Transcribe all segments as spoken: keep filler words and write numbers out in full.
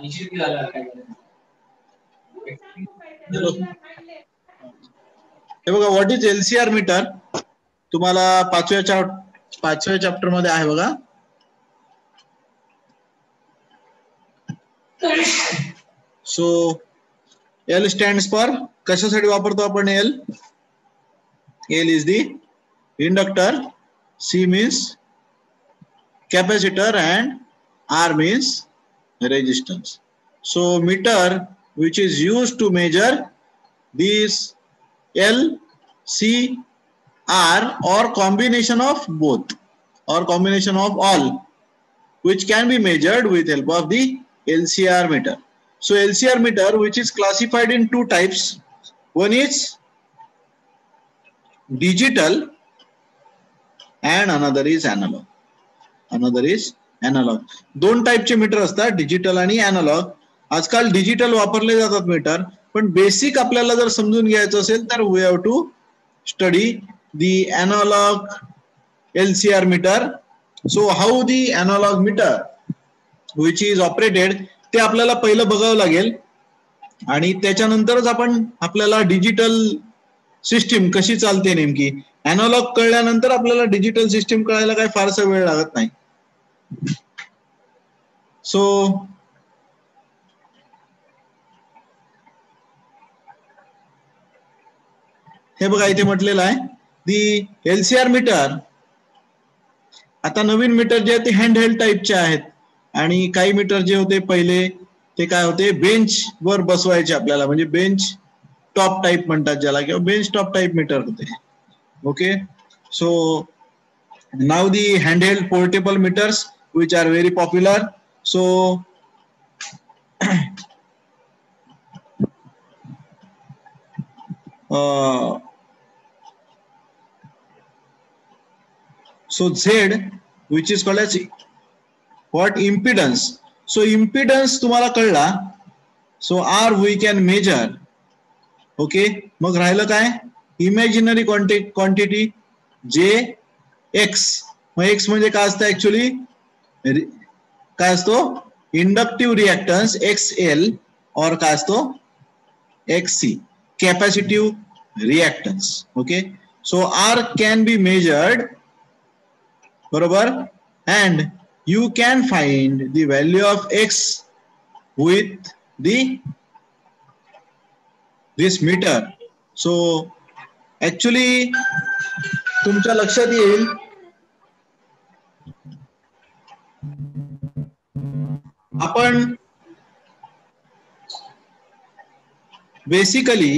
हे बघा, what is LCR metre, तुम्हाला पाचव्या पाचव्या चॅप्टर मध्ये आहे बघा. सो एल स्टँड्स फॉर, कशासाठी वापरतो आपण L? L is the inductor, C means capacitor and R means resistance. So meter which is used to measure these L, C, R or combination of both or combination of all, which can be measured with help of the L C R meter. So L C R meter, which is classified in two types. One is digital and another is analog. Another is analog. दोन टाइपचे meter असतात, digital आणि analog. आजकाल digital वापरले जातात metre, पण basic आपल्याला जर समजून घ्यायचं असेल तर we have to study the analog LCR meter. So how the analog meter which is operated ते आपल्याला पहिलं बघावं लागेल, आणि त्याच्यानंतरच आपण आपल्याला डिजिटल सिस्टीम कशी चालते नेमकी. एनालॉग कळल्यानंतर आपल्याला डिजिटल सिस्टीम कळायला काही फारसा वेळ लागत नाही. सो हे बघा, इथे म्हटलेलं आहे दी एलसीआर मीटर. आता नवीन मीटर जे आहेत ते हँड हेल्ड टाईपचे आहेत, आणि काही मीटर जे होते पहिले ते काय होते, बेंच वर बसवायचे आपल्याला, म्हणजे बेंच टॉप टाईप म्हणतात ज्याला, किंवा बेंच टॉप टाईप मीटर होते. Okay, so now the hand held portable meters which are very popular. So Uh, so Z, which is called as what, impedance. So impedance तुम्हाला कळला. So R we can measure. Okay, मग राहिलं काय, imaginary quantity J X. मग X म्हणजे काय असतं actually, काय असतो, इंडक्टिव्ह रिएक्टन्स X L, और काय असतो X C, capacitive reactance. Okay, so R can be measured, बरोबर, and you can find the value of X with the this meter. So actually तुमच्या लक्षात येईल आपण बेसिकली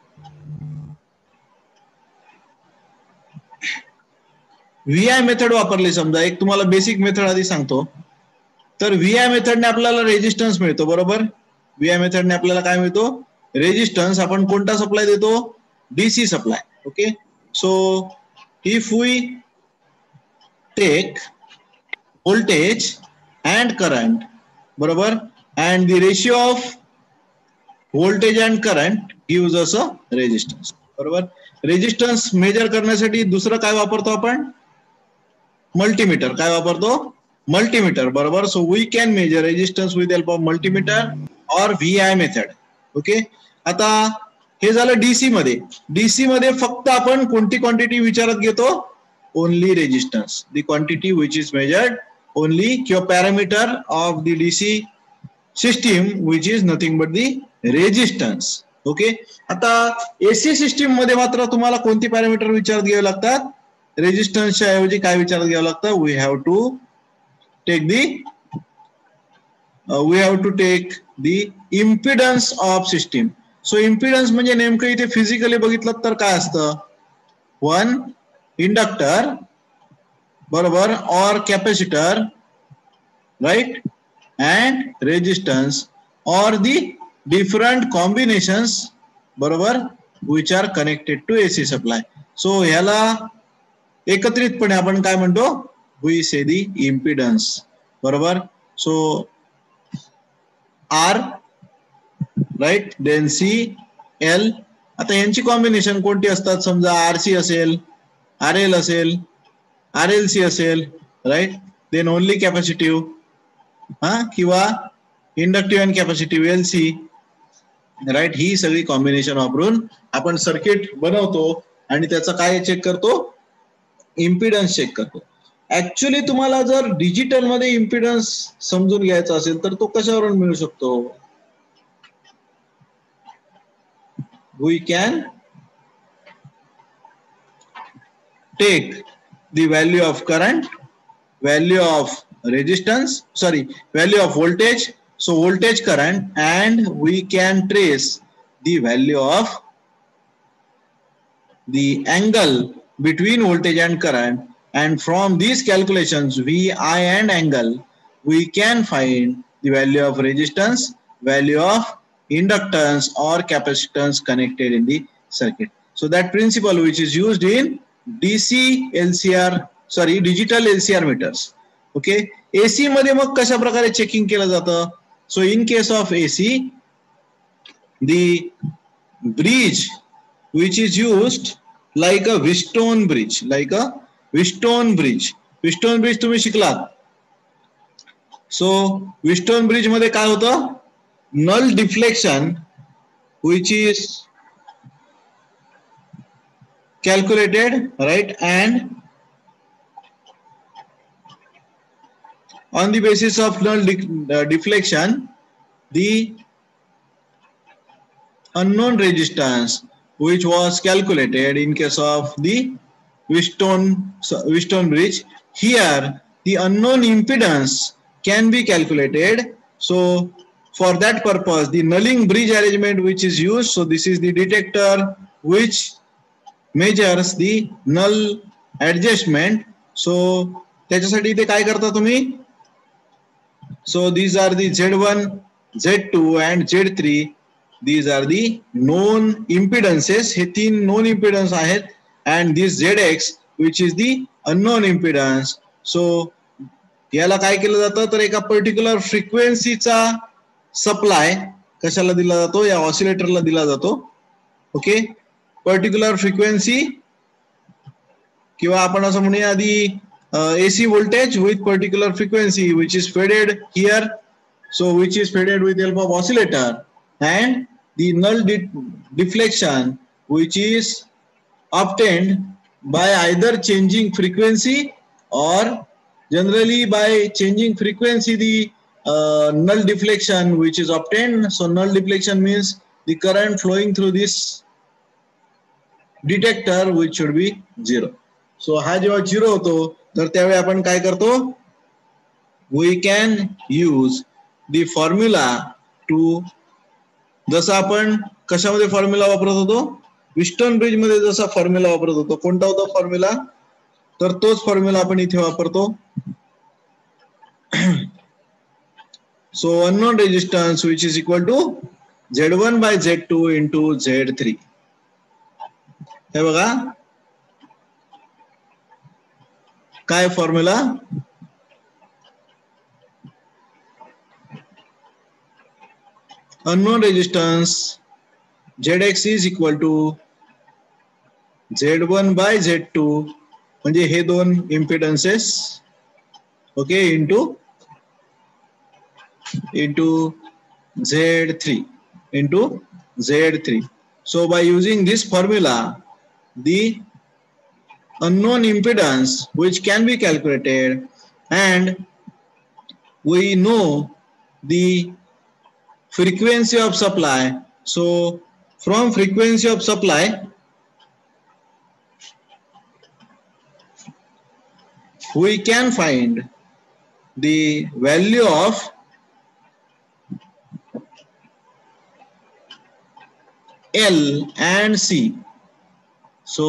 व्हीआय मेथड वापरली. समजा एक तुम्हाला बेसिक मेथड आधी सांगतो. तर व्हीआय मेथडने आपल्याला रेजिस्टन्स मिळतो, बरोबर. व्हीआय मेथडने आपल्याला काय मिळतो, रेजिस्टन्स. आपण कोणता सप्लाय देतो, DC supply. Okay, so if we take voltage and current, बरोबर, and the ratio of voltage and current gives us a resistance, बरोबर. रेजिस्टन्स मेजर करण्यासाठी दुसरं काय वापरतो आपण, मल्टीमीटर. काय वापरतो, मल्टीमीटर, बरोबर. So we can measure resistance with help of multimeter or VI method. Okay, आता हे झालं डीसी मध्ये. डीसी मध्ये फक्त आपण कोणती क्वांटिटी विचारात घेतो, only resistance, the quantity which is measured only, किंवा parameter of the DC system which is nothing but the resistance. Okay, आता एसी सिस्टीम मध्ये मात्र तुम्हाला कोणती पॅरामीटर विचारात घ्यावे लागतात, रेजिस्टन्सच्या ऐवजी काय विचारात घ्यावं लागतं, we have to take the we have to take the impedance of system. So impedance म्हणजे नेमकं इथे फिजिकली बघितलं तर काय असतं, वन इंडक्टर, बरोबर, और कॅपॅसिटर, राईट, अँड रेजिस्टन्स और दी डिफरंट कॉम्बिनेशन्स, बरोबर, which are connected to AC supply. So ह्याला एकत्रितपणे आपण काय म्हणतो, वी से दी इम्पिडन्स, बरोबर. So R, right, then C, L. आता यांची कॉम्बिनेशन कोणती असतात, समजा आरसी असेल, आर एल असेल, आर एल सी असेल, राईट, देन ओनली कॅपॅसिटिव्ह, हा, किंवा inductive and capacitive L C, right, ही सगळी कॉम्बिनेशन वापरून आपण सर्किट बनवतो आणि त्याचा काय चेक करतो, इम्पिडन्स चेक करतो. ऍक्च्युली तुम्हाला जर डिजिटल मध्ये इम्पिडन्स समजून घ्यायचा असेल तर तो कशावरून मिळू शकतो, we can take the value of current, value of resistance, sorry, value of voltage, so voltage current, and we can trace the value of the angle between voltage and current, and from these calculations V I and angle we can find the value of resistance, value of inductance or capacitance connected in the circuit. So that principle which is used in D C L C R, sorry digital LCR meters. Okay, AC मध्ये मग कशा प्रकारे checking केलं जातं, so in case of AC the bridge which is used like a Wheatstone bridge, like a Wheatstone bridge. Wheatstone bridge तुम्ही शिकलात. So Wheatstone bridge मध्ये काय होतं, null deflection which is calculated, right, and on the basis of null uh, deflection, the unknown resistance which was calculated in case of the Wheatstone Wheatstone bridge, here the unknown impedance can be calculated. So for that purpose the nulling bridge arrangement which is used, so this is the detector which measures the null adjustment. So त्याच्यासाठी इथे काय करता तुम्ही, so these are the Z one, Z two and Z three, these are the known impedances, हे तीन known impedance आहेत, and this Z X which is the unknown impedance. so याला काय केलं जातं तर एका पर्टिक्युलर फ्रिक्वेन्सीचा सप्लाय कशाला दिला जातो, या ऑसिलेटरला दिला जातो. ओके, पर्टिक्युलर फ्रिक्वेन्सी किंवा आपण असं म्हणूया आधी Uh, A C voltage with particular frequency which is faded here, so which is faded with help of oscillator, and the null de deflection which is obtained by either changing frequency or generally by changing frequency the uh, null deflection which is obtained. So null deflection means the current flowing through this detector which should be zero. So हा जेव्हा zero होतो तर त्यावेळी आपण काय करतो, we can use the formula two, जसं आपण कशामध्ये फॉर्म्युला वापरत होतो, विस्टोन ब्रिज मध्ये जसा फॉर्म्युला वापरत होतो, कोणता होता फॉर्म्युला, तर तोच फॉर्म्युला आपण इथे वापरतो. So unknown resistance which is equal to Z one by Z two into Z three. हे बघा काय formula, unknown resistance Z X is equal to Z one by Z two, म्हणजे हे दोन impedances, okay, into into Z three into Z three. So by using this formula, the unknown impedance which can be calculated, and we know the frequency of supply. So from frequency of supply we can find the value of L and C. So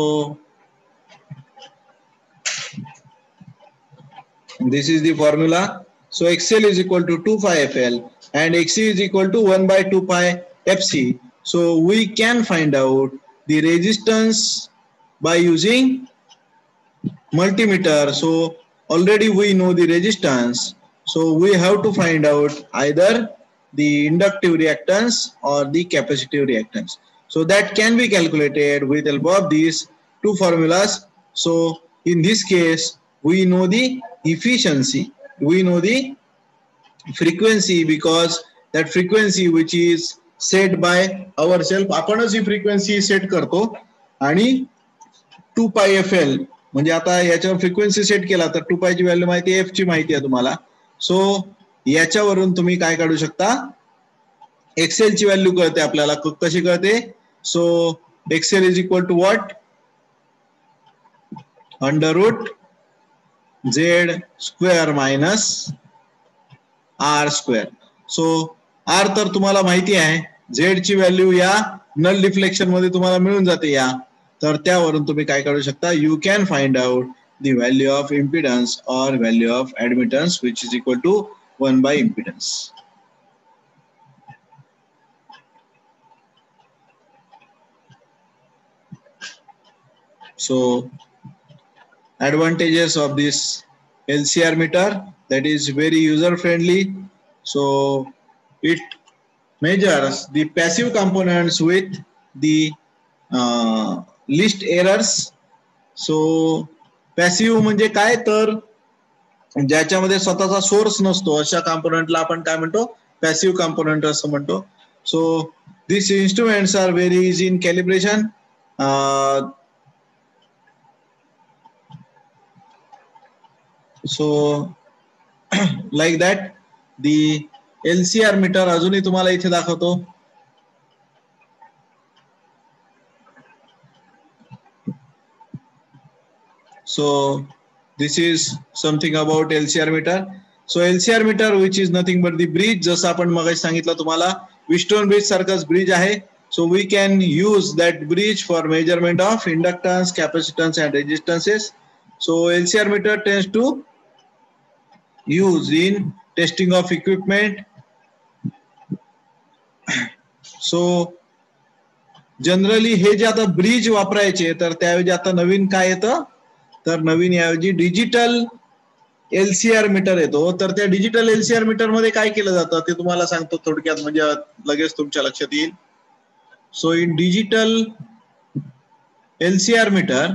this is the formula. So X L is equal to two pi F L and X C is equal to one by two pi F C. So we can find out the resistance by using multimeter. So already we know the resistance. So we have to find out either the inductive reactance or the capacitive reactance. So that can be calculated with help of these two formulas. So in this case we know the efficiency, we know the frequency, because that frequency which is set by ourselves. आपणच ही frequency set करतो आणि to pi F L म्हणजे आता याच्यावर frequency set केला तर to पायची value माहिती आहे, एफ ची माहिती आहे तुम्हाला. सो याच्यावरून तुम्ही काय काढू शकता, एक्सेल ची व्हॅल्यू कळते आपल्याला. कशी कळते? So XL is equal to what, under root Z square minus R square. So R तर तुम्हाला माहिती आहे, झेड ची व्हॅल्यू या नल डिफ्लेक्शन मध्ये तुम्हाला मिळून जाते या, तर त्यावरून तुम्ही काय काढू शकता, you can find out the value of impedance or value of admittance which is equal to one by impedance. So advantages of this L C R meter, that is very user friendly. So it measures the passive components with the uh, least errors. So passive म्हणजे काय, तर ज्याच्यामध्ये स्वतःचा source नसतो अशा कॉम्पोनंटला आपण काय म्हणतो, पॅसिव्ह कॉम्पोनंट असं म्हणतो. So this instruments are very easy in calibration. So like that the L C R meter अजूनही तुम्हाला इथे दाखवतो. So this is something about L C R meter. So L C R meter which is nothing but the bridge, जसं आपण मगाशी सांगितलं तुम्हाला Wheatstone bridge सारखंच ब्रिज आहे. So we can use that bridge for measurement of inductance, capacitance and resistances. So L C R meter tends to use in testing of equipment. So generally हे जे आता ब्रिज वापरायचे तर त्याऐवजी आता नवीन काय येतं, तर नवीन याऐवजी डिजिटल एलसीआर मीटर येतो. तर त्या डिजिटल एलसीआर मीटर मध्ये काय केलं जातं ते तुम्हाला सांगतो थोडक्यात, म्हणजे लगेच तुमच्या लक्षात येईल. So in digital LCR meter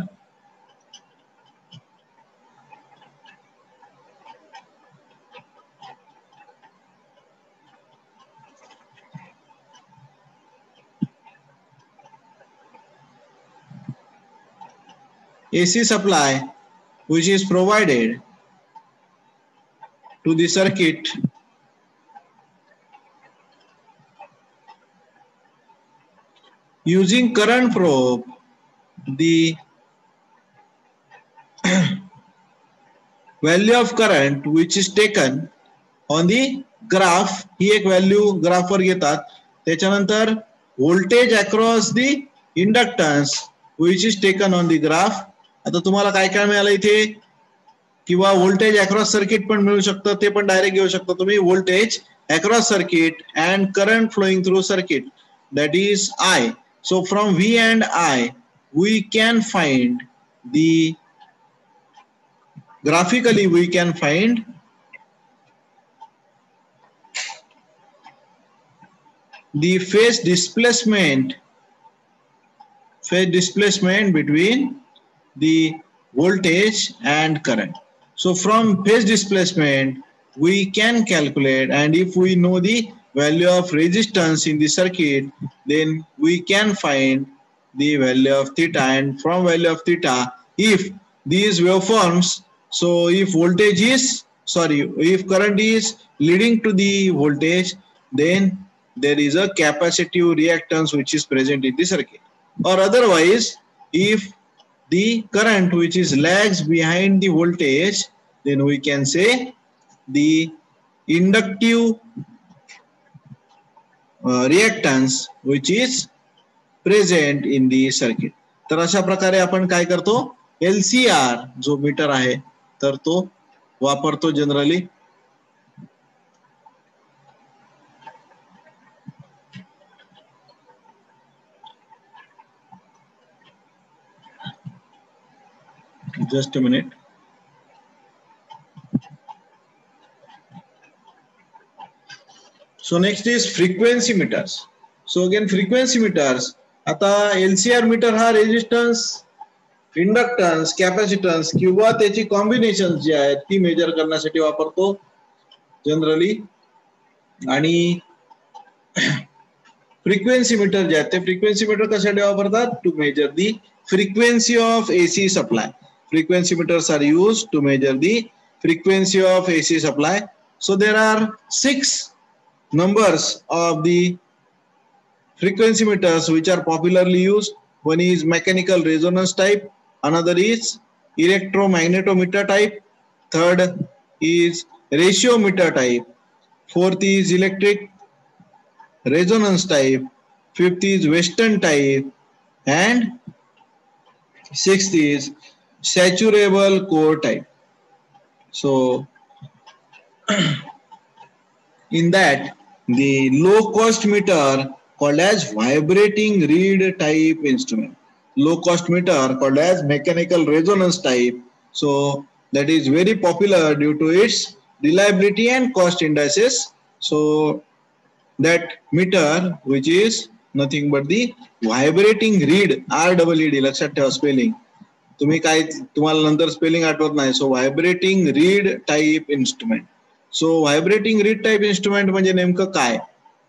A C supply which is provided to the circuit using current probe, the value of current which is taken on the graph, ही एक व्हॅल्यू ग्राफ वर घेतात. त्याच्यानंतर voltage across the inductance which is taken on the graph. आता तुम्हाला काय काय मिळालं इथे, किंवा व्होल्टेज अक्रॉस सर्किट पण मिळू शकतं, ते पण डायरेक्ट घेऊ शकता तुम्ही. Voltage across circuit and current flowing through circuit, that is I. So from V and I we can find the, graphically we can find the phase displacement phase displacement between the voltage and current. So from phase displacement we can calculate, and if we know the value of resistance in the circuit, then we can find the value of theta. And from value of theta, if these waveforms, so if voltage is sorry if current is leading to the voltage, then there is a capacitive reactance which is present in the circuit. Or otherwise, if the current which is lags behind the voltage, then we can say the inductive uh, reactance which is present in the circuit. तर अशा प्रकारे आपण काय करतो, L C R जो meter आहे तर तो वापरतो generally. Just a minute. So next is frequency meters. So again frequency meters. आता L C R मीटर हा रेजिस्टन्स, इंडक्टन्स, कॅपॅसिटन्स किंवा त्याची कॉम्बिनेशन जी आहेत ती मेजर करण्यासाठी वापरतो जनरली. आणि फ्रिक्वेन्सी मीटर जे आहेत ते फ्रिक्वेन्सी मीटर कशासाठी वापरतात? To measure the frequency of AC supply. Frequency meters are used to measure the frequency of A C supply. So there are six numbers of the frequency meters which are popularly used. One is mechanical resonance type, another is electromagnetometer type, third is ratiometer type, fourth is electric resonance type, fifth is Western type, and sixth is saturable core type. So in that, the low cost meter called as vibrating reed type instrument, low cost meter called as mechanical resonance type. So that is very popular due to its reliability and cost indices. So that meter which is nothing but the vibrating reed, R E E D, लक्षात ठेवा spelling. तुम्ही काय तुम्हाला नंतर spelling आठवत नाही. So vibrating reed type instrument. So vibrating reed type instrument म्हणजे नेमकं काय?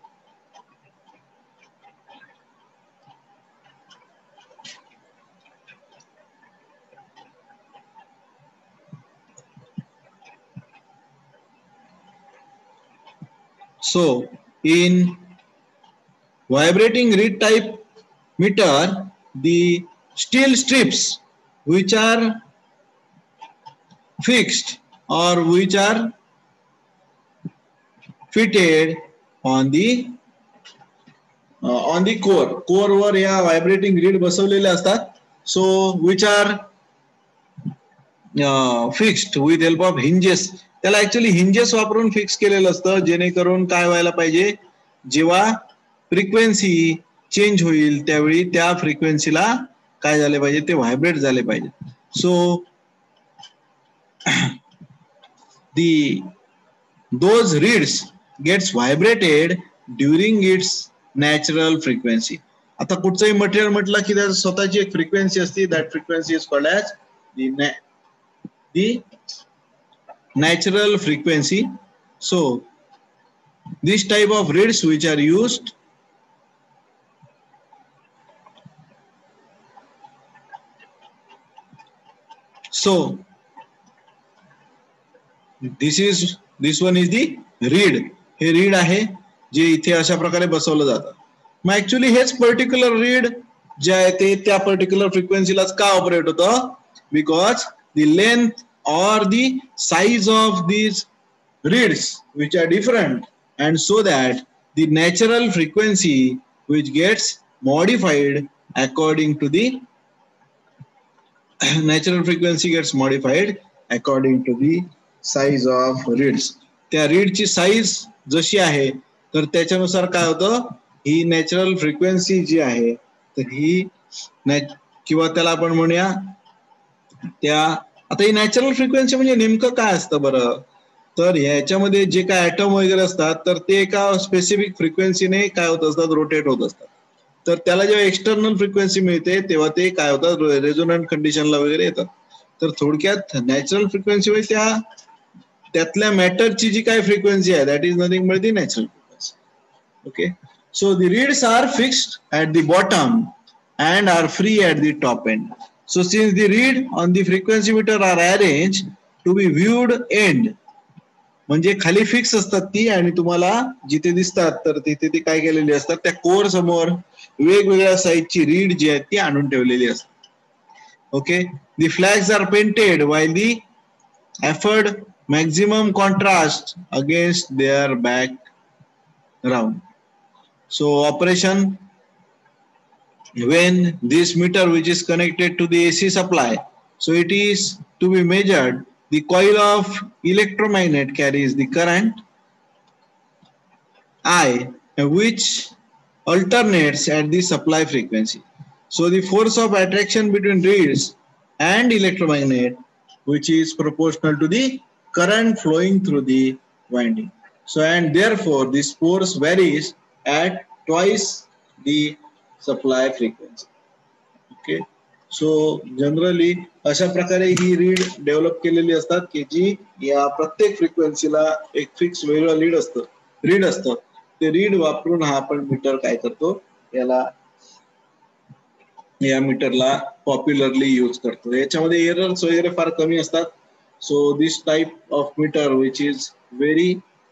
So in vibrating reed type meter, the steel strips which are fixed or which are fitted on the uh, on the core core वर या vibrating reed बसवलेले असतात. So which are uh, fixed with help of hinges. त्याला actually hinges वापरून fix केलेलं असतं, जेणेकरून काय व्हायला पाहिजे, जेव्हा फ्रिक्वेन्सी चेंज होईल त्यावेळी त्या फ्रिक्वेन्सीला काय झाले पाहिजे, ते व्हायब्रेट झाले पाहिजे. सो the those reeds gets vibrated during its natural frequency. आता कुठचंही मटेरियल म्हटलं की त्याची स्वतःची एक फ्रिक्वेन्सी असते. That frequency is called as the the natural frequency. So this type of reeds which are used so this is this one is the reed. हे reed आहे जे इथे अशा प्रकारे बसवलं जातं. मग ऍक्च्युली हेच पर्टिक्युलर रीड जे आहे ते त्या पर्टिक्युलर फ्रिक्वेन्सीलाच का ऑपरेट होतं? Because the length or the size of these reeds which are different, and so that the natural frequency which gets modified according to the natural frequency gets modified according to the size of reeds. त्या रीडची size जशी आहे तर त्याच्यानुसार काय होतं, ही natural frequency जी आहे तर ही किंवा त्याला आपण म्हणूया त्या आता ही नॅचरल फ्रिक्वेन्सी म्हणजे नेमकं काय असतं बरं, तर ह्याच्यामध्ये जे काय ऍटम वगैरे असतात तर ते एका स्पेसिफिक फ्रिक्वेन्सीने काय होत असतात, रोटेट होत असतात. तर त्याला जेव्हा एक्सटर्नल फ्रिक्वेन्सी मिळते तेव्हा ते काय होतात, रेझोनंट कंडिशनला वगैरे येतात. तर थोडक्यात नॅचरल फ्रिक्वेन्सी म्हणजे त्या त्यातल्या मॅटरची जी काय फ्रिक्वेन्सी आहे that is nothing but the natural frequency. Okay, so the reeds are fixed at the bottom and are free at the top end. So since the reed on the frequency meter are arranged to be viewed end, म्हणजे खाली fix असतात ती आणि तुम्हाला जिथे दिसतात तर तिथे ती काय केलेली असतात, त्या कोर समोर वेगवेगळ्या साईजची रीड जी आहे ती आणून ठेवलेली असतात. Okay, the flags are painted while the afford maximum contrast against their background. So operation, when this meter which is connected to the A C supply, so it is to be measured, the coil of electromagnet carries the current I which alternates at the supply frequency. So the force of attraction between reeds and electromagnet which is proportional to the current flowing through the winding. So and therefore this force varies at twice the supply frequency. Okay, so generally अशा प्रकारे ही read develop केलेली असतात की जी या प्रत्येक फ्रिक्वेन्सीला एक fix वेगळं lead असतं रीड असतं ते रीड वापरून हा आपण मीटर काय करतो, याला या मीटरला पॉप्युलरली यूज करतो. याच्यामध्ये एरर्स वगैरे फार कमी असतात. So this type of meter which is very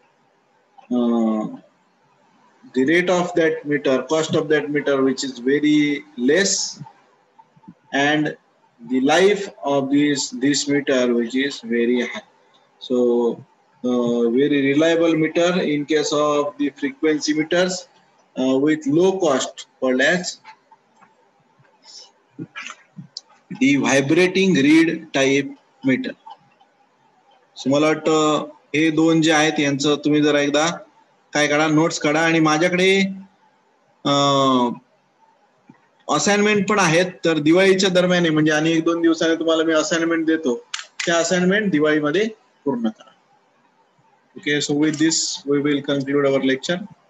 the rate of that meter, cost of that meter which is very less, and the life of this this meter which is very high. So uh, very reliable meter in case of the frequency meters uh, with low cost called as the vibrating reed type meter. So मला वाटतं हे दोन जे आहेत यांचं तुम्ही जरा एकदा काय करा, नोट्स काढा. आणि माझ्याकडे असाइनमेंट पण आहेत, तर दिवाळीच्या दरम्यान आहे, म्हणजे आणि एक दोन दिवसाने तुम्हाला मी असाइनमेंट देतो, त्या असाइनमेंट दिवाळीमध्ये पूर्ण करा. Okay, so with this we will conclude our lecture.